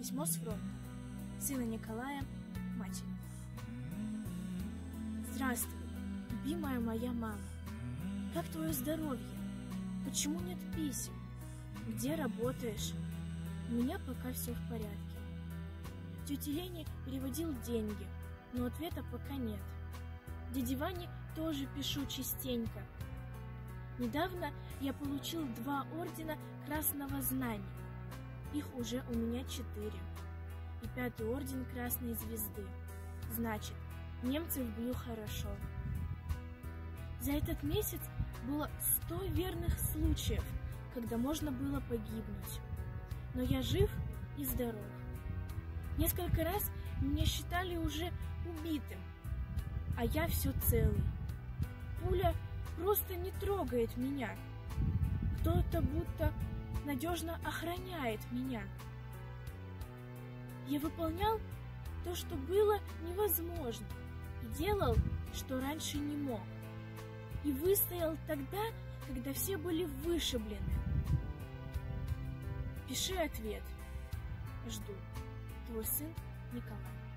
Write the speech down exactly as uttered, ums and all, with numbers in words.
Письмо с фронта. Сына Николая, матери. Здравствуй, любимая моя мама. Как твое здоровье? Почему нет писем? Где работаешь? У меня пока все в порядке. Тете Лене переводил деньги, но ответа пока нет. Дяде Ване тоже пишу частенько. Недавно я получил два ордена Красного Знамени. Их уже у меня четыре. И пятый орден Красной Звезды. Значит, немцев бью хорошо. За этот месяц было сто верных случаев, когда можно было погибнуть. Но я жив и здоров. Несколько раз меня считали уже убитым, а я все целый. Пуля просто не трогает меня. Кто-то будто надежно охраняет меня. Я выполнял то, что было невозможно, и делал, что раньше не мог. И выстоял тогда, когда все были вышиблены. Пиши ответ. Жду. Твой сын Николай.